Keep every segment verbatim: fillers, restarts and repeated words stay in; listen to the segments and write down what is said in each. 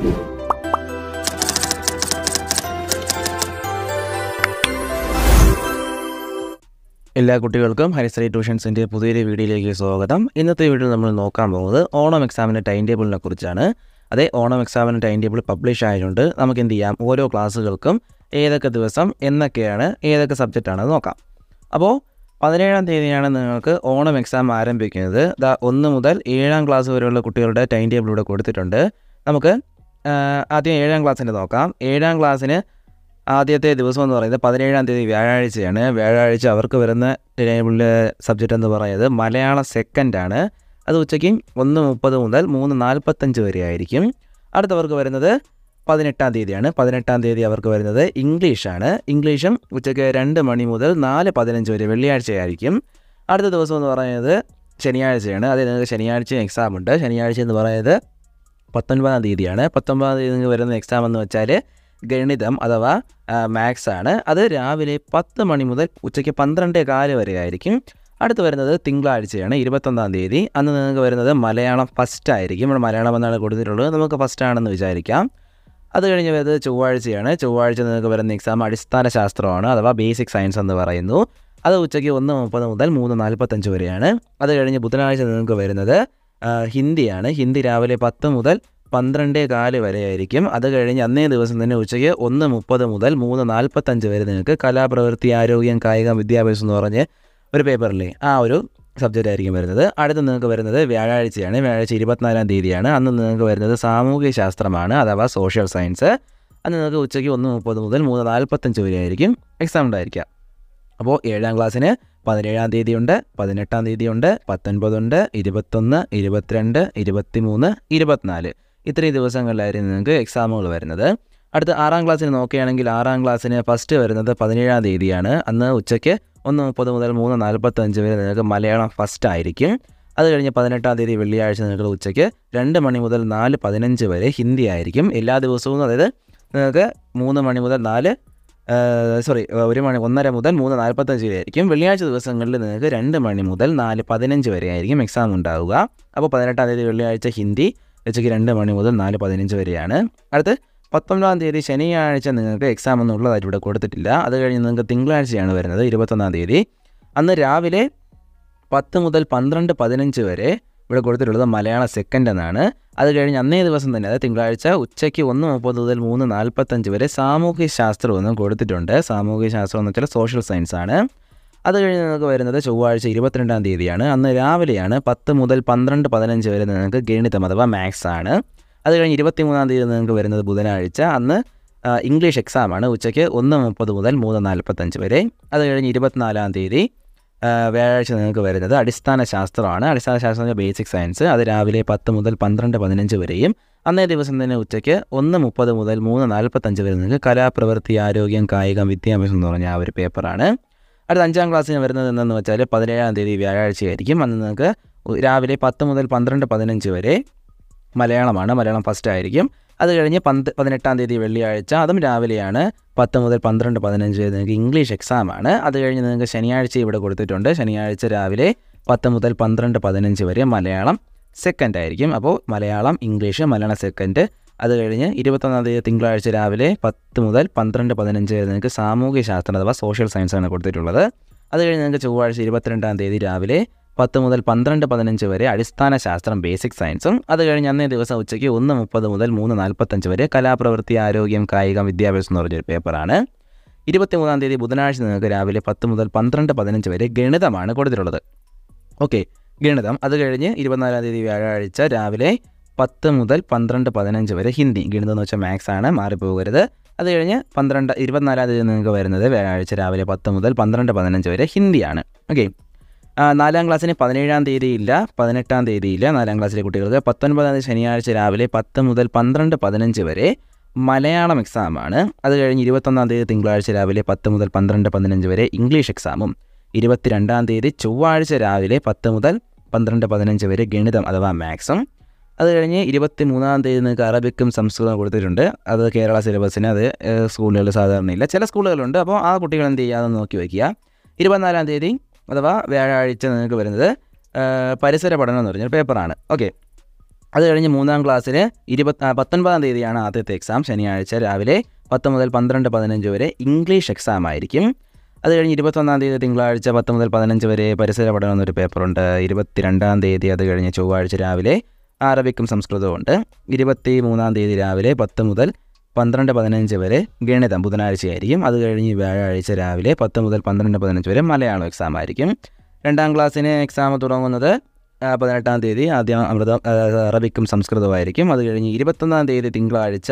എല്ലാ കുട്ടികൾക്കും ഹരിശ്രീ ട്യൂഷൻസിൻ്റെ പുതിയൊരു വീഡിയോയിലേക്ക് സ്വാഗതം. ഇന്നത്തെ വീഡിയോയിൽ നമ്മൾ നോക്കാൻ പോകുന്നത് ഓണം എക്സാമിൻ്റെ ടൈം ടേബിളിനെ കുറിച്ചാണ്. അതേ ഓണം എക്സാമിൻ്റെ ടൈം ടേബിൾ പബ്ലിഷ് ആയതുകൊണ്ട് നമുക്ക് എന്ത് ചെയ്യാം, ഓരോ ക്ലാസ്സുകൾക്കും ഏതൊക്കെ ദിവസം എന്നൊക്കെയാണ് ഏതൊക്കെ സബ്ജക്റ്റാണെന്ന് നോക്കാം. അപ്പോൾ പതിനേഴാം തീയതിയാണ് നിങ്ങൾക്ക് ഓണം എക്സാം ആരംഭിക്കുന്നത്. ദാ ഒന്ന് മുതൽ ഏഴാം ക്ലാസ് വരെയുള്ള കുട്ടികളുടെ ടൈം ടേബിൾ ഇവിടെ കൊടുത്തിട്ടുണ്ട്. നമുക്ക് ആദ്യം ഏഴാം ക്ലാസ്സിൻ്റെ നോക്കാം. ഏഴാം ക്ലാസ്സിന് ആദ്യത്തെ ദിവസം എന്ന് പറയുന്നത് പതിനേഴാം തീയതി വ്യാഴാഴ്ചയാണ്. വ്യാഴാഴ്ച അവർക്ക് വരുന്ന ടേബിളിലെ സബ്ജക്റ്റ് എന്ന് പറയുന്നത് മലയാളം സെക്കൻഡാണ്. അത് ഉച്ചയ്ക്ക് ഒന്ന് മുപ്പത് മുതൽ മൂന്ന് നാൽപ്പത്തഞ്ച് വരെ ആയിരിക്കും. അടുത്തവർക്ക് വരുന്നത് പതിനെട്ടാം തീയതിയാണ്. പതിനെട്ടാം തീയതി അവർക്ക് വരുന്നത് ഇംഗ്ലീഷാണ്. ഇംഗ്ലീഷും ഉച്ചയ്ക്ക് രണ്ട് മണി മുതൽ നാല് പതിനഞ്ച് വരെ വെള്ളിയാഴ്ചയായിരിക്കും. അടുത്ത ദിവസം എന്ന് പറയുന്നത് ശനിയാഴ്ചയാണ്. അതിൽ നിങ്ങൾക്ക് ശനിയാഴ്ച എക്സാം ഉണ്ട്. ശനിയാഴ്ച എന്ന് പറയുന്നത് പത്തൊൻപതാം തീയതിയാണ്. പത്തൊൻപതാം തീയതി വരുന്ന എക്സാം എന്ന് വെച്ചാൽ ഗണിതം അഥവാ മാത്സ് ആണ്. അത് രാവിലെ പത്ത് മണി മുതൽ ഉച്ചയ്ക്ക് പന്ത്രണ്ടേ കാല് വരെ ആയിരിക്കും. അടുത്ത് വരുന്നത് തിങ്കളാഴ്ചയാണ്, ഇരുപത്തൊന്നാം തീയതി. അന്ന് നിങ്ങൾക്ക് വരുന്നത് മലയാളം ഫസ്റ്റ് ആയിരിക്കും. ഇവിടെ മലയാളം എന്നാണ് കൊടുത്തിട്ടുള്ളത്, നമുക്ക് ഫസ്റ്റ് ആണെന്ന് വിചാരിക്കാം. അത് കഴിഞ്ഞ് വരുന്നത് ചൊവ്വാഴ്ചയാണ്. ചൊവ്വാഴ്ച നിങ്ങൾക്ക് വരുന്ന എക്സാം അടിസ്ഥാന ശാസ്ത്രമാണ് അഥവാ ബേസിക് സയൻസ് എന്ന് പറയുന്നു. അത് ഉച്ചയ്ക്ക് ഒന്ന് മുപ്പത് മുതൽ മൂന്ന് നാൽപ്പത്തഞ്ച് വരെയാണ്. അത് കഴിഞ്ഞ് ബുധനാഴ്ച നിങ്ങൾക്ക് വരുന്നത് ഹിന്ദിയാണ്. ഹിന്ദി രാവിലെ പത്ത് മുതൽ പന്ത്രണ്ടേ കാല് വരെ ആയിരിക്കും. അത് കഴിഞ്ഞ് അന്നേ ദിവസം തന്നെ ഉച്ചയ്ക്ക് ഒന്ന് മുപ്പത് മുതൽ മൂന്ന് നാൽപ്പത്തഞ്ച് വരെ നിങ്ങൾക്ക് കലാപ്രവൃത്തി, ആരോഗ്യം, കായികം, വിദ്യാഭ്യാസം എന്ന് പറഞ്ഞ് ഒരു പേപ്പറില്ലേ, ആ ഒരു സബ്ജക്റ്റ് ആയിരിക്കും വരുന്നത്. അടുത്ത് നിങ്ങൾക്ക് വരുന്നത് വ്യാഴാഴ്ചയാണ്. വ്യാഴാഴ്ച ഇരുപത്തിനാലാം തീയതിയാണ്. അന്ന് നിങ്ങൾക്ക് വരുന്നത് സാമൂഹ്യ ശാസ്ത്രമാണ് അഥവാ സോഷ്യൽ സയൻസ്. അന്ന് നിങ്ങൾക്ക് ഉച്ചയ്ക്ക് ഒന്ന് മുപ്പത് മുതൽ മൂന്ന് നാൽപ്പത്തഞ്ച് വരെ ആയിരിക്കും എക്സാം ഉണ്ടായിരിക്കുക. അപ്പോൾ ഏഴാം ക്ലാസ്സിന് പതിനേഴാം തീയതിയുണ്ട്, പതിനെട്ടാം തീയതിയുണ്ട്, പത്തൊൻപതുണ്ട്, ഇരുപത്തൊന്ന്, ഇരുപത്തിരണ്ട്, ഇരുപത്തി മൂന്ന്, ഇരുപത്തിനാല് ഇത്രയും ദിവസങ്ങളിലായിരുന്നു നിങ്ങൾക്ക് എക്സാമുകൾ വരുന്നത്. അടുത്ത ആറാം ക്ലാസ്സിന് നോക്കുകയാണെങ്കിൽ ആറാം ക്ലാസ്സിന് ഫസ്റ്റ് വരുന്നത് പതിനേഴാം തീയതിയാണ്. അന്ന് ഉച്ചയ്ക്ക് ഒന്ന് മുപ്പത് മുതൽ മൂന്ന് നാൽപ്പത്തഞ്ച് വരെ നിങ്ങൾക്ക് മലയാളം ഫസ്റ്റ് ആയിരിക്കും. അത് കഴിഞ്ഞ് പതിനെട്ടാം തീയതി വെള്ളിയാഴ്ച നിങ്ങൾക്ക് ഉച്ചയ്ക്ക് രണ്ട് മണി മുതൽ നാല് പതിനഞ്ച് വരെ ഹിന്ദി ആയിരിക്കും. എല്ലാ ദിവസവും അതായത് നിങ്ങൾക്ക് മൂന്ന് മണി മുതൽ നാല് സോറി ഒരു മണി ഒന്നര മുതൽ മൂന്ന് നാൽപ്പത്തഞ്ച് വരെ ആയിരിക്കും. വെള്ളിയാഴ്ച ദിവസങ്ങളിൽ നിങ്ങൾക്ക് രണ്ട് മണി മുതൽ നാല് പതിനഞ്ച് വരെ ആയിരിക്കും എക്സാം ഉണ്ടാവുക. അപ്പോൾ പതിനെട്ടാം തീയതി വെള്ളിയാഴ്ച ഹിന്ദി ഉച്ചയ്ക്ക് രണ്ട് മണി മുതൽ നാല് പതിനഞ്ച് വരെയാണ്. അടുത്ത് പത്തൊമ്പതാം തീയതി ശനിയാഴ്ച നിങ്ങൾക്ക് എക്സാം ഒന്നും ഉള്ളതായിട്ട് ഇവിടെ കൊടുത്തിട്ടില്ല. അത് കഴിഞ്ഞ് നിങ്ങൾക്ക് തിങ്കളാഴ്ചയാണ് വരുന്നത്, ഇരുപത്തൊന്നാം തീയതി. അന്ന് രാവിലെ പത്ത് മുതൽ പന്ത്രണ്ട് പതിനഞ്ച് വരെ ഇവിടെ കൊടുത്തിട്ടുള്ളത് മലയാളം സെക്കൻഡ് എന്നാണ്. അത് കഴിഞ്ഞ് അന്നേ ദിവസം തന്നെ അതായത് തിങ്കളാഴ്ച ഉച്ചയ്ക്ക് ഒന്ന് മുപ്പത് മുതൽ മൂന്ന് നാൽപ്പത്തഞ്ച് വരെ സാമൂഹ്യ ശാസ്ത്രം എന്നും കൊടുത്തിട്ടുണ്ട്. സാമൂഹ്യ ശാസ്ത്രം എന്ന് വെച്ചാൽ സോഷ്യൽ സയൻസ് ആണ്. അത് കഴിഞ്ഞ് നിങ്ങൾക്ക് വരുന്നത് ചൊവ്വാഴ്ച ഇരുപത്തിരണ്ടാം തീയതിയാണ്. അന്ന് രാവിലെയാണ് പത്ത് മുതൽ പന്ത്രണ്ട് പതിനഞ്ച് വരെ നിങ്ങൾക്ക് ഗണിതം അഥവാ മാത്സ് ആണ്. അത് കഴിഞ്ഞ് ഇരുപത്തി മൂന്നാം തീയതി നിങ്ങൾക്ക് വരുന്നത് ബുധനാഴ്ച. അന്ന് ഇംഗ്ലീഷ് എക്സാമാണ്. ഉച്ചയ്ക്ക് ഒന്ന് മുപ്പത് മുതൽ മൂന്ന് നാൽപ്പത്തഞ്ച് വരെ. അത് കഴിഞ്ഞ് ഇരുപത്തിനാലാം തീയതി വ്യാഴാഴ്ച നിങ്ങൾക്ക് വരുന്നത് അടിസ്ഥാന ശാസ്ത്രമാണ്. അടിസ്ഥാന ശാസ്ത്രം ബേസിക് സയൻസ്. അത് രാവിലെ പത്ത് മുതൽ പന്ത്രണ്ട് പതിനഞ്ച് വരെയും. അന്നേ ദിവസം തന്നെ ഉച്ചയ്ക്ക് ഒന്ന് മുപ്പത് മുതൽ മൂന്ന് നാൽപ്പത്തഞ്ച് വരെ നിങ്ങൾക്ക് കലാപ്രവൃത്തി, ആരോഗ്യം, കായികം, വിദ്യാഭ്യാസം എന്ന് പറഞ്ഞ ആ ഒരു പേപ്പറാണ്. അടുത്ത അഞ്ചാം ക്ലാസ്സിന് വരുന്നത് എന്തെന്ന് വെച്ചാൽ പതിനേഴാം തീയതി വ്യാഴാഴ്ചയായിരിക്കും. അന്ന് നിങ്ങൾക്ക് രാവിലെ പത്ത് മുതൽ പന്ത്രണ്ട് പതിനഞ്ച് വരെ മലയാളമാണ്. മലയാളം ഫസ്റ്റ് ആയിരിക്കും. അത് കഴിഞ്ഞ് പന്ത് പതിനെട്ടാം തീയതി വെള്ളിയാഴ്ച, അതും രാവിലെയാണ്. പത്ത് മുതൽ പന്ത്രണ്ട് പതിനഞ്ച് വരെ നിങ്ങൾക്ക് ഇംഗ്ലീഷ് എക്സാമാണ്. അത് കഴിഞ്ഞ് നിങ്ങൾക്ക് ശനിയാഴ്ച ഇവിടെ കൊടുത്തിട്ടുണ്ട്. ശനിയാഴ്ച രാവിലെ പത്ത് മുതൽ പന്ത്രണ്ട് പതിനഞ്ച് വരെ മലയാളം സെക്കൻഡ് ആയിരിക്കും. അപ്പോൾ മലയാളം, ഇംഗ്ലീഷ്, മലയാളം സെക്കൻഡ്. അത് കഴിഞ്ഞ് ഇരുപത്തൊന്നാം തീയതി തിങ്കളാഴ്ച രാവിലെ പത്ത് മുതൽ പന്ത്രണ്ട് പതിനഞ്ച് വരെ നിങ്ങൾക്ക് സാമൂഹ്യ ശാസ്ത്രം അഥവാ സോഷ്യൽ സയൻസ് ആണ് കൊടുത്തിട്ടുള്ളത്. അത് കഴിഞ്ഞ് നിങ്ങൾക്ക് ചൊവ്വാഴ്ച ഇരുപത്തിരണ്ടാം തീയതി രാവിലെ പത്ത് മുതൽ പന്ത്രണ്ട് പതിനഞ്ച് വരെ അടിസ്ഥാന ശാസ്ത്രം ബേസിക് സയൻസും. അത് കഴിഞ്ഞ് അന്നേ ദിവസം ഉച്ചയ്ക്ക് ഒന്ന് മുപ്പത് മുതൽ മൂന്ന് നാൽപ്പത്തഞ്ച് വരെ കലാപ്രവൃത്തി, ആരോഗ്യം, കായികം, വിദ്യാഭ്യാസം എന്ന് പറഞ്ഞൊരു പേപ്പറാണ്. ഇരുപത്തി മൂന്നാം തീയതി ബുധനാഴ്ച നിങ്ങൾക്ക് രാവിലെ പത്ത് മുതൽ പന്ത്രണ്ട് പതിനഞ്ച് വരെ ഗണിതമാണ് കൊടുത്തിട്ടുള്ളത്. ഓക്കെ, ഗണിതം. അത് കഴിഞ്ഞ് ഇരുപത്തിനാലാം തീയതി വ്യാഴാഴ്ച രാവിലെ പത്ത് മുതൽ പന്ത്രണ്ട് പതിനഞ്ച് വരെ ഹിന്ദി. ഗണിതം എന്ന് വെച്ചാൽ മാത്സ് ആണ്, മാറിപ്പോകരുത്. അത് കഴിഞ്ഞ് പന്ത്രണ്ട് ഇരുപത്തിനാലാം തീയതി നിങ്ങൾക്ക് വരുന്നത് വ്യാഴാഴ്ച രാവിലെ പത്ത് മുതൽ പന്ത്രണ്ട് പതിനഞ്ച് വരെ ഹിന്ദിയാണ്. ഓക്കെ, നാലാം ക്ലാസ്സിന് പതിനേഴാം തീയതി ഇല്ല, പതിനെട്ടാം തീയതി ഇല്ല നാലാം ക്ലാസ്സിലെ കുട്ടികൾക്ക്. പത്തൊൻപതാം തീയതി ശനിയാഴ്ച രാവിലെ പത്ത് മുതൽ പന്ത്രണ്ട് പതിനഞ്ച് വരെ മലയാളം എക്സാമാണ്. അത് കഴിഞ്ഞ് ഇരുപത്തൊന്നാം തീയതി തിങ്കളാഴ്ച രാവിലെ പത്ത് മുതൽ പന്ത്രണ്ട് പതിനഞ്ച് വരെ ഇംഗ്ലീഷ് എക്സാമും. ഇരുപത്തിരണ്ടാം തീയതി ചൊവ്വാഴ്ച രാവിലെ പത്ത് മുതൽ പന്ത്രണ്ട് പതിനഞ്ച് വരെ ഗണിതം അഥവാ മാത്സും. അത് കഴിഞ്ഞ് ഇരുപത്തി മൂന്നാം തീയതി നിങ്ങൾക്ക് അറബിക്കും സംസ്കൃതവും കൊടുത്തിട്ടുണ്ട്. അത് കേരള സിലബസിന് അത് സ്കൂളുകളിൽ സാധാരണയില്ല, ചില സ്കൂളുകളുണ്ട്. അപ്പോൾ ആ കുട്ടികൾ എന്ത് ചെയ്യുക എന്ന് നോക്കി വയ്ക്കുക. ഇരുപത്തിനാലാം തീയതി അഥവാ വ്യാഴാഴ്ച നിങ്ങൾക്ക് വരുന്നത് പരിസര പഠനം എന്ന് പറഞ്ഞൊരു പേപ്പറാണ്. ഓക്കെ, അത് കഴിഞ്ഞ് മൂന്നാം ക്ലാസ്സിന് ഇരുപത്തി പത്തൊൻപതാം തീയതിയാണ് ആദ്യത്തെ എക്സാം. ശനിയാഴ്ച രാവിലെ പത്ത് മുതൽ പന്ത്രണ്ട് പതിനഞ്ച് വരെ ഇംഗ്ലീഷ് എക്സാം ആയിരിക്കും. അത് കഴിഞ്ഞ് ഇരുപത്തൊന്നാം തീയതി തിങ്കളാഴ്ച പത്ത് മുതൽ പതിനഞ്ച് വരെ പരിസര പഠനം എന്നൊരു പേപ്പറുണ്ട്. ഇരുപത്തിരണ്ടാം തീയതി അത് കഴിഞ്ഞ് ചൊവ്വാഴ്ച രാവിലെ അറബിക്കും സംസ്കൃതവും ഉണ്ട്. ഇരുപത്തി മൂന്നാം തീയതി രാവിലെ പത്ത് മുതൽ പന്ത്രണ്ട് പതിനഞ്ച് വരെ ഗണിതം ബുധനാഴ്ചയായിരിക്കും. അത് കഴിഞ്ഞ് വ്യാഴാഴ്ച രാവിലെ പത്ത് മുതൽ പന്ത്രണ്ട് പതിനഞ്ച് വരെ മലയാളം എക്സാം ആയിരിക്കും. രണ്ടാം ക്ലാസ്സിന് എക്സാം തുടങ്ങുന്നത് പതിനെട്ടാം തീയതി ആദ്യം അമൃതം അറബിക്കും സംസ്കൃതവുമായിരിക്കും. അത് കഴിഞ്ഞ് ഇരുപത്തൊന്നാം തീയതി തിങ്കളാഴ്ച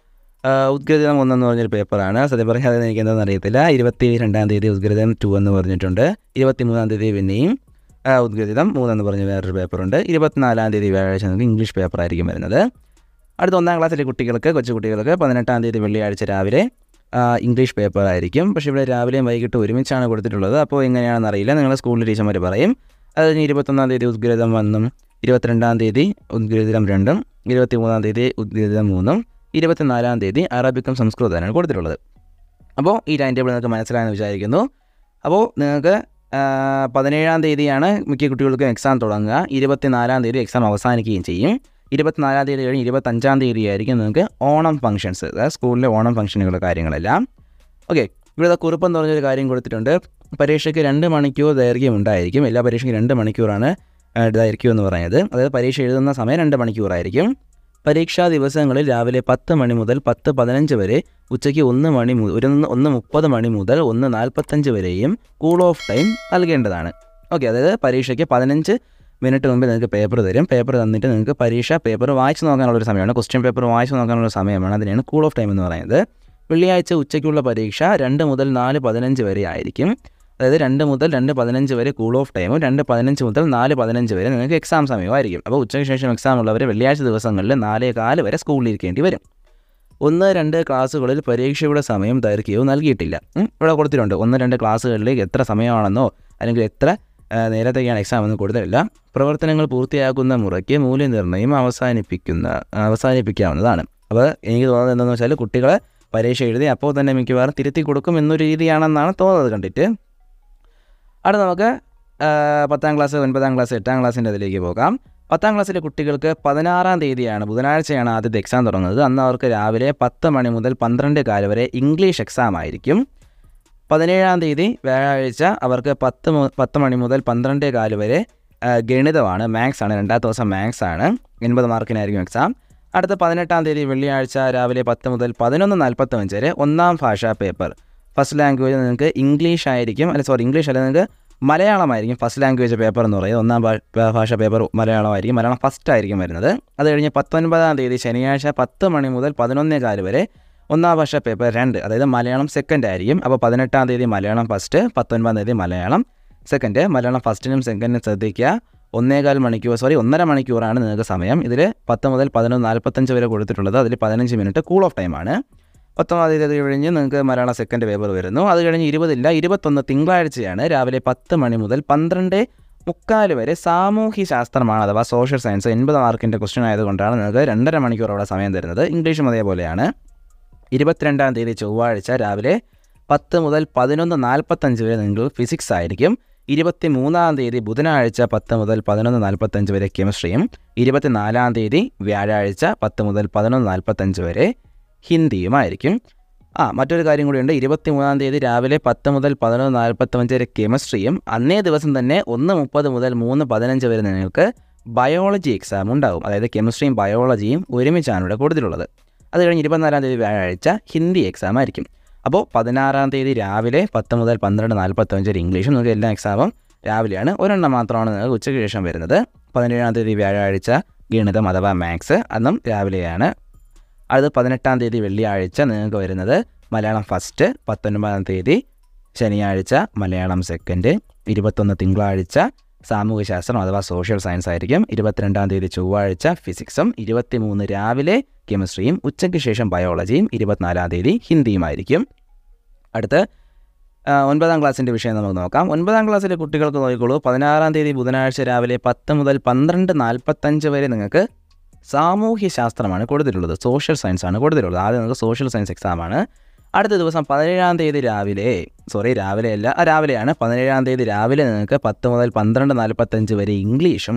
ഉദ്ഗ്രഥിതം ഒന്നെന്ന് പറഞ്ഞൊരു പേപ്പറാണ്. സത്യം പറഞ്ഞാൽ അത് എനിക്ക് എന്താണെന്ന് അറിയത്തില്ല. ഇരുപത്തി രണ്ടാം തീയതി ഉദ്ഗ്രഥിതം ടു എന്ന് പറഞ്ഞിട്ടുണ്ട്. ഇരുപത്തി മൂന്നാം തീയതി പിന്നെയും ഉദ്ഗ്രഥിതം മൂന്നെന്ന് പറഞ്ഞ് വേറൊരു പേപ്പറുണ്ട്. ഇരുപത്തിനാലാം തീയതി വ്യാഴാഴ്ച നമുക്ക് ഇംഗ്ലീഷ് പേപ്പറായിരിക്കും വരുന്നത്. അടുത്ത ഒന്നാം ക്ലാസ്സിലെ കുട്ടികൾക്ക് കൊച്ചു കുട്ടികൾക്ക് പതിനെട്ടാം തീയതി വെള്ളിയാഴ്ച രാവിലെ ഇംഗ്ലീഷ് പേപ്പറായിരിക്കും. പക്ഷേ ഇവിടെ രാവിലെയും വൈകിട്ട് ഒരുമിച്ചാണ് കൊടുത്തിട്ടുള്ളത്. അപ്പോൾ എങ്ങനെയാണെന്ന് അറിയില്ല, നിങ്ങളുടെ സ്കൂളിൽ ടീച്ചർമാർ പറയും. അത് കഴിഞ്ഞ് ഇരുപത്തൊന്നാം തീയതി ഉദ്ഗ്രഥിതം ഒന്നും ഇരുപത്തിരണ്ടാം തീയതി ഉദ്ഗ്രഥിതം രണ്ടും ഇരുപത്തി മൂന്നാം തീയതി ഉദ്ഗ്രഥിതം മൂന്നും ഇരുപത്തിനാലാം തീയതി അറബിക്കും സംസ്കൃതമാണ് കൊടുത്തിട്ടുള്ളത്. അപ്പോൾ ഈ ടൈം ടേബിൾ നിങ്ങൾക്ക് മനസ്സിലായെന്ന് വിചാരിക്കുന്നു. അപ്പോൾ നിങ്ങൾക്ക് പതിനേഴാം തീയതിയാണ് മിക്ക കുട്ടികൾക്കും എക്സാം തുടങ്ങുക. ഇരുപത്തിനാലാം തീയതി എക്സാം അവസാനിക്കുകയും ചെയ്യും. ഇരുപത്തിനാലാം തീയതി കഴിഞ്ഞ് ഇരുപത്തഞ്ചാം തീയതി ആയിരിക്കും നിങ്ങൾക്ക് ഓണം ഫംഗ്ഷൻസ്, അതായത് സ്കൂളിലെ ഓണം ഫംഗ്ഷനുകളുടെ കാര്യങ്ങളെല്ലാം. ഓക്കെ, ഇവിടെ കുറിപ്പെന്ന് പറഞ്ഞൊരു കാര്യം കൊടുത്തിട്ടുണ്ട്. പരീക്ഷയ്ക്ക് രണ്ട് മണിക്കൂർ ദൈർഘ്യം ഉണ്ടായിരിക്കും. എല്ലാ പരീക്ഷയ്ക്കും രണ്ട് മണിക്കൂറാണ് ദൈർഘ്യം എന്ന് പറയുന്നത്. അതായത് പരീക്ഷ എഴുതുന്ന സമയം രണ്ട് മണിക്കൂറായിരിക്കും. പരീക്ഷാ ദിവസങ്ങളിൽ രാവിലെ പത്ത് മണി മുതൽ പത്ത് പതിനഞ്ച് വരെ, ഉച്ചയ്ക്ക് ഒന്ന് മണി ഒരു ഒന്ന് മുപ്പത് മണി മുതൽ ഒന്ന് നാൽപ്പത്തഞ്ച് വരെയും കൂൾ ഓഫ് ടൈം നൽകേണ്ടതാണ്. ഓക്കെ, അതായത് പരീക്ഷയ്ക്ക് പതിനഞ്ച് മിനിറ്റ് മുമ്പ് നിങ്ങൾക്ക് പേപ്പർ തരും. പേപ്പർ തന്നിട്ട് നിങ്ങൾക്ക് പരീക്ഷ പേപ്പർ വായിച്ച് നോക്കാനുള്ളൊരു സമയമാണ്, ക്വസ്റ്റ്യൻ പേപ്പർ വായിച്ച് നോക്കാനുള്ള സമയമാണ്. അതിനെയാണ് കൂൾ ഓഫ് ടൈം എന്ന് പറയുന്നത്. വെള്ളിയാഴ്ച ഉച്ചയ്ക്കുള്ള പരീക്ഷ രണ്ട് മുതൽ നാല് പതിനഞ്ച് വരെ ആയിരിക്കും. അതായത് രണ്ട് മുതൽ രണ്ട് പതിനഞ്ച് വരെ കൂൾ ഓഫ് ടൈമും രണ്ട് പതിനഞ്ച് മുതൽ നാല് പതിനഞ്ച് വരെ നിങ്ങൾക്ക് എക്സാം സമയമായിരിക്കും. അപ്പോൾ ഉച്ചയ്ക്ക് ശേഷം എക്സാം ഉള്ളവർ വെള്ളിയാഴ്ച ദിവസങ്ങളിൽ നാലേ കാല് വരെ സ്കൂളിൽ ഇരിക്കേണ്ടി വരും. ഒന്ന് രണ്ട് ക്ലാസ്സുകളിൽ പരീക്ഷയുടെ സമയം ദൈർഘ്യവും നൽകിയിട്ടില്ല. ഇവിടെ കൊടുത്തിട്ടുണ്ട്. ഒന്ന് രണ്ട് ക്ലാസ്സുകളിലേക്ക് എത്ര സമയമാണെന്നോ അല്ലെങ്കിൽ എത്ര നേരത്തേക്കാണ് എക്സാം എന്ന് കൊടുത്തിട്ടില്ല. പ്രവർത്തനങ്ങൾ പൂർത്തിയാക്കുന്ന മുറയ്ക്ക് മൂല്യനിർണ്ണയം അവസാനിപ്പിക്കുന്ന അവസാനിപ്പിക്കാവുന്നതാണ്. അപ്പോൾ എനിക്ക് തോന്നുന്നത് എന്താണെന്ന് വെച്ചാൽ കുട്ടികളെ പരീക്ഷ എഴുതി അപ്പോൾ തന്നെ മിക്കവാറും തിരുത്തി കൊടുക്കും എന്നൊരു രീതിയാണെന്നാണ് തോന്നുന്നത് കണ്ടിട്ട്. അവിടെ നമുക്ക് പത്താം ക്ലാസ്, ഒൻപതാം ക്ലാസ്, എട്ടാം ക്ലാസ്സിൻ്റെ അതിലേക്ക് പോകാം. പത്താം ക്ലാസ്സിലെ കുട്ടികൾക്ക് പതിനാറാം തീയതിയാണ്, ബുധനാഴ്ചയാണ് ആദ്യത്തെ എക്സാം തുടങ്ങുന്നത്. അന്ന് അവർക്ക് രാവിലെ പത്ത് മണി മുതൽ പന്ത്രണ്ട് കാല് വരെ ഇംഗ്ലീഷ് എക്സാം ആയിരിക്കും. പതിനേഴാം തീയതി വ്യാഴാഴ്ച അവർക്ക് പത്ത് പത്ത് മണി മുതൽ പന്ത്രണ്ട് കാല് വരെ ഗണിതമാണ്, മാത്സ് ആണ്. രണ്ടാമത്തെ ദിവസം മാത്സ് ആണ്. എൺപത് മാർക്കിനായിരിക്കും എക്സാം. അടുത്ത പതിനെട്ടാം തീയതി വെള്ളിയാഴ്ച രാവിലെ പത്ത് മുതൽ പതിനൊന്ന് നാൽപ്പത്തഞ്ച് വരെ ഒന്നാം ഭാഷാ പേപ്പർ. ഫസ്റ്റ് ലാംഗ്വേജ് നിങ്ങൾക്ക് ഇംഗ്ലീഷ് ആയിരിക്കും, അല്ല സോറി ഇംഗ്ലീഷ് അല്ല, നിങ്ങൾക്ക് മലയാളമായിരിക്കും ഫസ്റ്റ് ലാംഗ്വേജ് പേപ്പർ എന്ന് പറയുന്നത്. ഒന്നാം ഭാഷ പേപ്പർ മലയാളമായിരിക്കും, മലയാളം ഫസ്റ്റ് ആയിരിക്കും വരുന്നത്. അത് കഴിഞ്ഞ് പത്തൊൻപതാം തീയതി ശനിയാഴ്ച പത്ത് മണി മുതൽ പതിനൊന്നേ കാല് വരെ ഒന്നാം ഭാഷ പേപ്പർ രണ്ട്, അതായത് മലയാളം സെക്കൻഡ് ആയിരിക്കും. അപ്പോൾ പതിനെട്ടാം തീയതി മലയാളം ഫസ്റ്റ്, പത്തൊൻപതാം തീയതി മലയാളം സെക്കൻഡ്. മലയാളം ഫസ്റ്റിനും സെക്കൻഡിനും ശ്രദ്ധിക്കുക. ഒന്നേകാൽ മണിക്കൂർ സോറി ഒന്നര മണിക്കൂറാണ് നിങ്ങൾക്ക് സമയം. ഇതിൽ പത്ത് മുതൽ പതിനൊന്ന് നാൽപ്പത്തഞ്ച് വരെ കൊടുത്തിട്ടുള്ളത്. അതിൽ പതിനഞ്ച് മിനിറ്റ് കൂൾ ഓഫ് ടൈമാണ്. പത്തൊമ്പതാം തീയതി കഴിഞ്ഞ് നിങ്ങൾക്ക് മലയാളം സെക്കൻഡ് പേപ്പർ വരുന്നു. അത് കഴിഞ്ഞ് ഇരുപതില്ല ഇരുപത്തൊന്ന് തിങ്കളാഴ്ചയാണ് രാവിലെ പത്ത് മണി മുതൽ പന്ത്രണ്ട് മുക്കാൽ വരെ സാമൂഹ്യ ശാസ്ത്രമാണ്, അഥവാ സോഷ്യൽ സയൻസ്. എൺപത് മാർക്കിൻ്റെ ക്വസ്റ്റ്യൻ ആയതുകൊണ്ടാണ് നിങ്ങൾക്ക് രണ്ടര മണിക്കൂർ അവിടെ സമയം തരുന്നത്. ഇംഗ്ലീഷും അതേപോലെയാണ്. ഇരുപത്തിരണ്ടാം തീയതി ചൊവ്വാഴ്ച രാവിലെ പത്ത് മുതൽ പതിനൊന്ന് നാൽപ്പത്തഞ്ച് വരെ നിങ്ങൾക്ക് ഫിസിക്സ് ആയിരിക്കും. ഇരുപത്തി മൂന്നാം തീയതി ബുധനാഴ്ച പത്ത് മുതൽ പതിനൊന്ന് നാൽപ്പത്തഞ്ച് വരെ കെമിസ്ട്രിയും. ഇരുപത്തിനാലാം തീയതി വ്യാഴാഴ്ച പത്ത് മുതൽ പതിനൊന്ന് നാൽപ്പത്തഞ്ച് വരെ ഹിന്ദിയുമായിരിക്കും. ആ മറ്റൊരു കാര്യം കൂടിയുണ്ട്. ഇരുപത്തി മൂന്നാം തീയതി രാവിലെ പത്ത് മുതൽ പതിനൊന്ന് നാൽപ്പത്തഞ്ച് വരെ കെമിസ്ട്രിയും. അന്നേ ദിവസം തന്നെ ഒന്ന് മുപ്പത് മുതൽ മൂന്ന് പതിനഞ്ച് വരെ നിങ്ങൾക്ക് ബയോളജി എക്സാം ഉണ്ടാകും. അതായത് കെമിസ്ട്രിയും ബയോളജിയും ഒരുമിച്ചാണ് ഇവിടെ കൊടുത്തിട്ടുള്ളത്. അത് കഴിഞ്ഞ് ഇരുപത്തിനാലാം തീയതി വ്യാഴാഴ്ച ഹിന്ദി എക്സാം ആയിരിക്കും. അപ്പോൾ പതിനാറാം തീയതി രാവിലെ പത്ത് മുതൽ പന്ത്രണ്ട് നാൽപ്പത്തഞ്ച് വരെ ഇംഗ്ലീഷും. നിങ്ങൾക്ക് എല്ലാ എക്സാമും രാവിലെയാണ്. ഒരെണ്ണം മാത്രമാണ് നിങ്ങൾക്ക് ഉച്ചയ്ക്ക് ശേഷം വരുന്നത്. പതിനേഴാം തീയതി വ്യാഴാഴ്ച ഗണിതം അഥവാ മാത്സ്, അന്നും രാവിലെയാണ്. അത് പതിനെട്ടാം തീയതി വെള്ളിയാഴ്ച നിങ്ങൾക്ക് വരുന്നത് മലയാളം ഫസ്റ്റ്. പത്തൊൻപതാം തീയതി ശനിയാഴ്ച മലയാളം സെക്കൻഡ്. ഇരുപത്തൊന്ന് തിങ്കളാഴ്ച സാമൂഹ്യശാസ്ത്രം അഥവാ സോഷ്യൽ സയൻസ് ആയിരിക്കും. ഇരുപത്തിരണ്ടാം തീയതി ചൊവ്വാഴ്ച ഫിസിക്സും. ഇരുപത്തിമൂന്ന് രാവിലെ കെമിസ്ട്രിയും. ഉച്ചയ്ക്ക് ശേഷം ബയോളജിയും. ഇരുപത്തിനാലാം തീയതി ഹിന്ദിയുമായിരിക്കും. അടുത്ത് ഒൻപതാം ക്ലാസ്സിൻ്റെ വിഷയം നമുക്ക് നോക്കാം. ഒൻപതാം ക്ലാസ്സിലെ കുട്ടികൾക്ക് നോക്കിക്കോളൂ. പതിനാറാം തീയതി ബുധനാഴ്ച രാവിലെ പത്ത് മുതൽ പന്ത്രണ്ട് നാൽപ്പത്തഞ്ച് വരെ നിങ്ങൾക്ക് സാമൂഹ്യ ശാസ്ത്രമാണ് കൊടുത്തിട്ടുള്ളത്, സോഷ്യൽ സയൻസ് ആണ് കൊടുത്തിട്ടുള്ളത്. ആദ്യം നിങ്ങൾക്ക് സോഷ്യൽ സയൻസ് എക്സാമാണ്. അടുത്ത ദിവസം പതിനേഴാം തീയതി രാവിലെ സോറി രാവിലെ അല്ല രാവിലെയാണ് പതിനേഴാം തീയതി രാവിലെ നിങ്ങൾക്ക് പത്ത് മുതൽ പന്ത്രണ്ട് നാൽപ്പത്തഞ്ച് വരെ ഇംഗ്ലീഷും.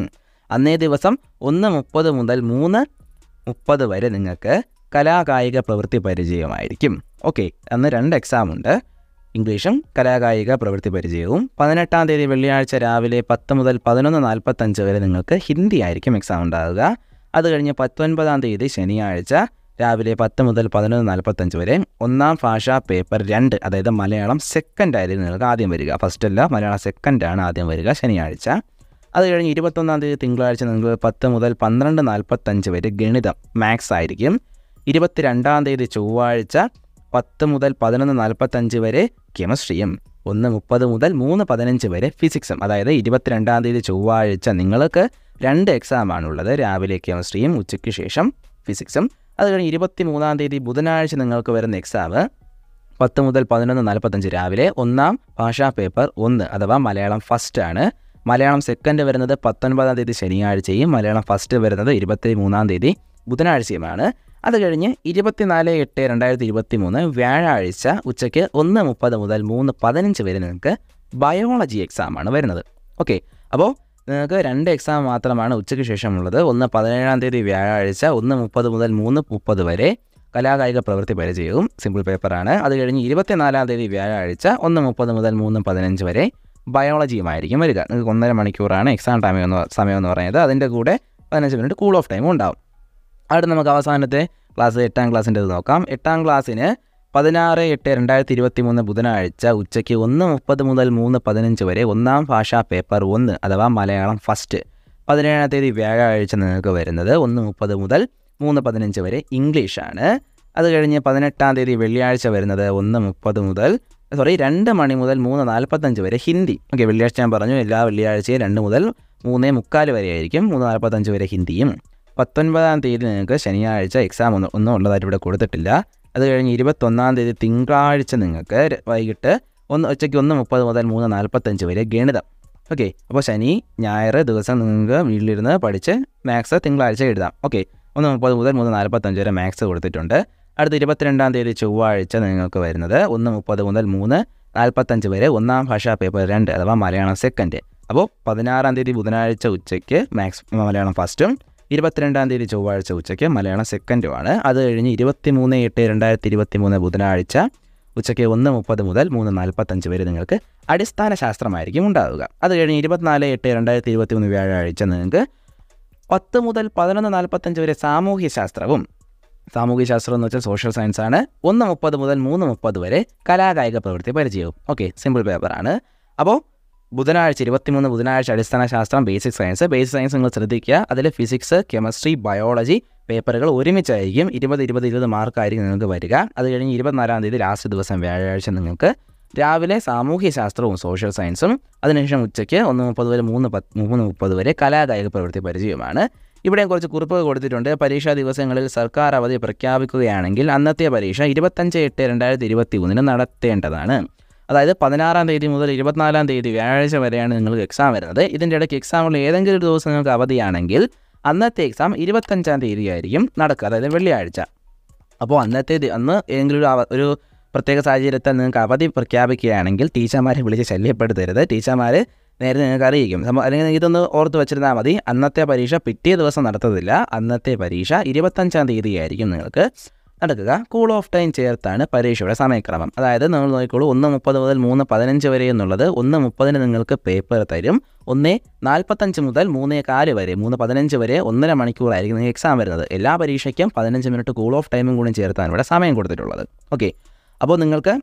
അന്നേ ദിവസം ഒന്ന് മുപ്പത് മുതൽ മൂന്ന് മുപ്പത് വരെ നിങ്ങൾക്ക് കലാകായിക പ്രവൃത്തി പരിചയമായിരിക്കും. ഓക്കെ, അന്ന് രണ്ട് എക്സാം ഉണ്ട്, ഇംഗ്ലീഷും കലാകായിക പ്രവൃത്തി പരിചയവും. പതിനെട്ടാം തീയതി വെള്ളിയാഴ്ച രാവിലെ പത്ത് മുതൽ പതിനൊന്ന് നാൽപ്പത്തഞ്ച് വരെ നിങ്ങൾക്ക് ഹിന്ദി ആയിരിക്കും എക്സാം ഉണ്ടാവുക. അത് കഴിഞ്ഞ് പത്തൊൻപതാം തീയതി ശനിയാഴ്ച രാവിലെ പത്ത് മുതൽ പതിനൊന്ന് നാൽപ്പത്തഞ്ച് വരെ ഒന്നാം ഭാഷാ പേപ്പർ രണ്ട്, അതായത് മലയാളം സെക്കൻഡ് ആയിരിക്കും നിങ്ങൾക്ക് ആദ്യം വരിക. ഫസ്റ്റ് അല്ല, മലയാളം സെക്കൻഡാണ് ആദ്യം വരിക ശനിയാഴ്ച. അത് കഴിഞ്ഞ് ഇരുപത്തൊന്നാം തീയതി തിങ്കളാഴ്ച നിങ്ങൾക്ക് പത്ത് മുതൽ പന്ത്രണ്ട് നാൽപ്പത്തഞ്ച് വരെ ഗണിതം മാത്സ് ആയിരിക്കും. ഇരുപത്തിരണ്ടാം തീയതി ചൊവ്വാഴ്ച പത്ത് മുതൽ പതിനൊന്ന് നാൽപ്പത്തഞ്ച് വരെ കെമിസ്ട്രിയും ഒന്ന് മുപ്പത് മുതൽ മൂന്ന് പതിനഞ്ച് വരെ ഫിസിക്സും. അതായത് ഇരുപത്തിരണ്ടാം തീയതി ചൊവ്വാഴ്ച നിങ്ങൾക്ക് രണ്ട് എക്സാമാണുള്ളത്, രാവിലെ കെമിസ്ട്രിയും ഉച്ചയ്ക്ക് ശേഷം ഫിസിക്സും. അത് കഴിഞ്ഞ് ഇരുപത്തി മൂന്നാം തീയതി ബുധനാഴ്ച നിങ്ങൾക്ക് വരുന്ന എക്സാം പത്ത് മുതൽ പതിനൊന്ന് നാൽപ്പത്തഞ്ച് രാവിലെ ഒന്നാം ഭാഷാ പേപ്പർ ഒന്ന് അഥവാ മലയാളം ഫസ്റ്റ് ആണ്. മലയാളം സെക്കൻഡ് വരുന്നത് പത്തൊൻപതാം തീയതി ശനിയാഴ്ചയും മലയാളം ഫസ്റ്റ് വരുന്നത് ഇരുപത്തി മൂന്നാം തീയതി ബുധനാഴ്ചയുമാണ്. അത് കഴിഞ്ഞ് ഇരുപത്തിനാല് എട്ട് രണ്ടായിരത്തി ഇരുപത്തി മൂന്ന് വ്യാഴാഴ്ച ഉച്ചയ്ക്ക് ഒന്ന് മുപ്പത് മുതൽ മൂന്ന് പതിനഞ്ച് വരെ നിങ്ങൾക്ക് ബയോളജി എക്സാമാണ് വരുന്നത്. ഓക്കെ, അപ്പോൾ നിങ്ങൾക്ക് രണ്ട് എക്സാം മാത്രമാണ് ഉച്ചയ്ക്ക് ശേഷമുള്ളത്. ഒന്ന് പതിനേഴാം തീയതി വ്യാഴാഴ്ച ഒന്ന് മുപ്പത് മുതൽ മൂന്ന് മുപ്പത് വരെ കലാകായിക പ്രവൃത്തി പരിചയവും സിമ്പിൾ പേപ്പറാണ്. അത് കഴിഞ്ഞ് ഇരുപത്തിനാലാം തീയതി വ്യാഴാഴ്ച ഒന്ന് മുപ്പത് മുതൽ മൂന്ന് പതിനഞ്ച് വരെ ബയോളജിയുമായിരിക്കും വരിക. നിങ്ങൾക്ക് ഒന്നര മണിക്കൂറാണ് എക്സാം ടൈം എന്ന് സമയം എന്ന് പറയുന്നത്. അതിൻ്റെ കൂടെ പതിനഞ്ച് മിനിറ്റ് കൂൾ ഓഫ് ടൈമും ഉണ്ടാവും. അവിടെ നമുക്ക് അവസാനത്തെ ക്ലാസ് എട്ടാം ക്ലാസ്സിൻ്റെ നോക്കാം. എട്ടാം ക്ലാസ്സിന് പതിനാറ് എട്ട് രണ്ടായിരത്തി ഇരുപത്തി മൂന്ന് ബുധനാഴ്ച ഉച്ചയ്ക്ക് ഒന്ന് മുപ്പത് മുതൽ മൂന്ന് പതിനഞ്ച് വരെ ഒന്നാം ഭാഷാ പേപ്പർ ഒന്ന് അഥവാ മലയാളം ഫസ്റ്റ്. പതിനേഴാം തീയതി വ്യാഴാഴ്ച നിങ്ങൾക്ക് വരുന്നത് ഒന്ന് മുപ്പത് മുതൽ മൂന്ന് പതിനഞ്ച് വരെ ഇംഗ്ലീഷാണ്. അത് കഴിഞ്ഞ് പതിനെട്ടാം തീയതി വെള്ളിയാഴ്ച വരുന്നത് ഒന്ന് മുപ്പത് മുതൽ സോറി രണ്ട് മണി മുതൽ മൂന്ന് നാൽപ്പത്തഞ്ച് വരെ ഹിന്ദി. ഓക്കെ, വെള്ളിയാഴ്ച ഞാൻ പറഞ്ഞു, എല്ലാ വെള്ളിയാഴ്ചയും രണ്ട് മുതൽ മൂന്നേ മുക്കാൽ വരെ ആയിരിക്കും, മൂന്ന് നാൽപ്പത്തഞ്ച് വരെ ഹിന്ദിയും. പത്തൊൻപതാം തീയതി നിങ്ങൾക്ക് ശനിയാഴ്ച എക്സാം ഒന്നും ഒന്നും ഉള്ളതായിട്ട് ഇവിടെ കൊടുത്തിട്ടില്ല. അത് കഴിഞ്ഞ് ഇരുപത്തൊന്നാം തീയതി തിങ്കളാഴ്ച നിങ്ങൾക്ക് വൈകിട്ട് ഒന്ന് ഉച്ചയ്ക്ക് ഒന്ന് മുപ്പത് മുതൽ മൂന്ന് നാൽപ്പത്തഞ്ച് വരെ ഗണിതം. ഓക്കെ, അപ്പോൾ ശനി ഞായർ ദിവസം നിങ്ങൾക്ക് വീട്ടിലിരുന്ന് പഠിച്ച് മാത്സ് തിങ്കളാഴ്ച എഴുതാം. ഓക്കെ, ഒന്ന് മുപ്പത് മുതൽ മൂന്ന് നാൽപ്പത്തഞ്ച് വരെ മാത്സ് കൊടുത്തിട്ടുണ്ട്. അടുത്ത ഇരുപത്തിരണ്ടാം തീയതി ചൊവ്വാഴ്ച നിങ്ങൾക്ക് വരുന്നത് ഒന്ന് മുപ്പത് മുതൽ മൂന്ന് നാൽപ്പത്തഞ്ച് വരെ ഒന്നാം ഭാഷാ പേപ്പർ രണ്ട് അഥവാ മലയാളം സെക്കൻഡ്. അപ്പോൾ പതിനാറാം തീയതി ബുധനാഴ്ച ഉച്ചയ്ക്ക് മാത്സ് മലയാളം ഫസ്റ്റും ഇരുപത്തിരണ്ടാം തീയതി ചൊവ്വാഴ്ച ഉച്ചയ്ക്ക് മലയാളം സെക്കൻഡുമാണ്. അത് കഴിഞ്ഞ് ഇരുപത്തി മൂന്ന് എട്ട് രണ്ടായിരത്തി ഇരുപത്തി മൂന്ന് ബുധനാഴ്ച ഉച്ചയ്ക്ക് ഒന്ന് മുപ്പത് മുതൽ മൂന്ന് നാൽപ്പത്തഞ്ച് വരെ നിങ്ങൾക്ക് അടിസ്ഥാന ശാസ്ത്രമായിരിക്കും ഉണ്ടാവുക. അത് കഴിഞ്ഞ് ഇരുപത്തിനാല് എട്ട് രണ്ടായിരത്തി ഇരുപത്തി മൂന്ന് വ്യാഴാഴ്ച നിങ്ങൾക്ക് പത്ത് മുതൽ പതിനൊന്ന് നാൽപ്പത്തഞ്ച് വരെ സാമൂഹ്യ ശാസ്ത്രവും, സാമൂഹ്യ ശാസ്ത്രം എന്ന് വെച്ചാൽ സോഷ്യൽ സയൻസ് ആണ്. ഒന്ന് മുപ്പത് മുതൽ മൂന്ന് മുപ്പത് വരെ കലാകായിക പ്രവൃത്തി പരിചയവും. ഓക്കെ, സിമ്പിൾ പേപ്പറാണ്. അപ്പോൾ ബുധനാഴ്ച ഇരുപത്തിമൂന്ന് ബുധനാഴ്ച അടിസ്ഥാന ശാസ്ത്രം, ബേസിക് സയൻസ്. ബേസിക് സയൻസ് നിങ്ങൾ ശ്രദ്ധിക്കുക, അതിൽ ഫിസിക്സ്, കെമിസ്ട്രി, ബയോളജി പേപ്പറുകൾ ഒരുമിച്ചായിരിക്കും. ഇരുപത് ഇരുപത് ഇരുപത് മാർക്കായിരിക്കും നിങ്ങൾക്ക് വരിക. അത് കഴിഞ്ഞ് ഇരുപത്തിനാലാം തീയതി ലാസ്റ്റ് ദിവസം വ്യാഴാഴ്ച നിങ്ങൾക്ക് രാവിലെ സാമൂഹ്യ ശാസ്ത്രവും സോഷ്യൽ സയൻസും, അതിനുശേഷം ഉച്ചയ്ക്ക് ഒന്ന് മുപ്പത് വരെ മൂന്ന് പത്ത് മൂന്ന് മുപ്പത് വരെ കലാകായിക പ്രവൃത്തി പരിചയമാണ്. ഇവിടെ കുറച്ച് കുറിപ്പുകൾ കൊടുത്തിട്ടുണ്ട്. പരീക്ഷാ ദിവസങ്ങളിൽ സർക്കാർ അവധി പ്രഖ്യാപിക്കുകയാണെങ്കിൽ അന്നത്തെ പരീക്ഷ ഇരുപത്തഞ്ച് എട്ട് രണ്ടായിരത്തി ഇരുപത്തി മൂന്നിന് നടത്തേണ്ടതാണ്. അതായത് പതിനാറാം തീയതി മുതൽ ഇരുപത്തിനാലാം തീയതി വ്യാഴാഴ്ച വരെയാണ് നിങ്ങൾക്ക് എക്സാം വരുന്നത്. ഇതിൻ്റെ ഇടയ്ക്ക് എക്സാമുള്ള ഏതെങ്കിലും ഒരു ദിവസം നിങ്ങൾക്ക് അവധിയാണെങ്കിൽ അന്നത്തെ എക്സാം ഇരുപത്തഞ്ചാം തീയതി ആയിരിക്കും നടക്കുക, അതായത് വെള്ളിയാഴ്ച. അപ്പോൾ അന്നത്തെ അന്ന് ഏതെങ്കിലും ഒരു പ്രത്യേക സാഹചര്യത്തിൽ നിങ്ങൾക്ക് അവധി പ്രഖ്യാപിക്കുകയാണെങ്കിൽ ടീച്ചർമാരെ വിളിച്ച് ശല്യപ്പെടുത്തരുത്. ടീച്ചർമാർ നേരത്തെ നിങ്ങൾക്ക് അറിയിക്കും. അല്ലെങ്കിൽ ഇതൊന്ന് ഓർത്ത് വെച്ചിരുന്നാൽ മതി. അന്നത്തെ പരീക്ഷ പിറ്റേ ദിവസം നടത്തത്തില്ല. അന്നത്തെ പരീക്ഷ ഇരുപത്തഞ്ചാം തീയതി ആയിരിക്കും നിങ്ങൾക്ക് നടക്കുക. കൂൾ ഓഫ് ടൈം ചേർത്താണ് പരീക്ഷയുടെ സമയക്രമം. അതായത് നമ്മൾ നോക്കിക്കോളൂ, ഒന്ന് മുപ്പത് മുതൽ മൂന്ന് പതിനഞ്ച് വരെ എന്നുള്ളത് ഒന്ന് മുപ്പതിന് നിങ്ങൾക്ക് പേപ്പർ തരും. ഒന്ന് നാൽപ്പത്തഞ്ച് മുതൽ മൂന്നേ കാല് വരെ മൂന്ന് പതിനഞ്ച് വരെ ഒന്നര മണിക്കൂറായിരിക്കും നിങ്ങൾക്ക് എക്സാം വരുന്നത്. എല്ലാ പരീക്ഷയ്ക്കും പതിനഞ്ച് മിനിറ്റ് കൂൾ ഓഫ് ടൈമും കൂടി ചേർത്താണ് ഇവിടെ സമയം കൊടുത്തിട്ടുള്ളത്. ഓക്കെ, അപ്പോൾ നിങ്ങൾക്ക്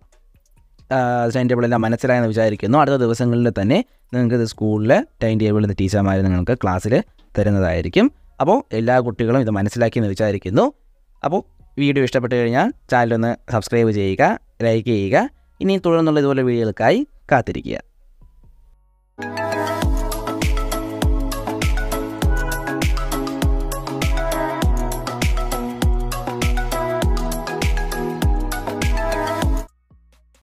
ടൈം ടേബിളെല്ലാം മനസ്സിലായെന്ന് വിചാരിക്കുന്നു. അടുത്ത ദിവസങ്ങളിൽ തന്നെ നിങ്ങൾക്ക് ഇത് സ്കൂളിൽ ടൈം ടേബിളിൽ ടീച്ചർമാർ നിങ്ങൾക്ക് ക്ലാസ്സിൽ തരുന്നതായിരിക്കും. അപ്പോൾ എല്ലാ കുട്ടികളും ഇത് മനസ്സിലാക്കിയെന്ന് വിചാരിക്കുന്നു. അപ്പോൾ വീഡിയോ ഇഷ്ടപ്പെട്ട് കഴിഞ്ഞാൽ ചാനലൊന്ന് സബ്സ്ക്രൈബ് ചെയ്യുക, ലൈക്ക് ചെയ്യുക. ഇനി തുടർന്നുള്ള ഇതുപോലെ വീഡിയോകൾക്കായി കാത്തിരിക്കുക.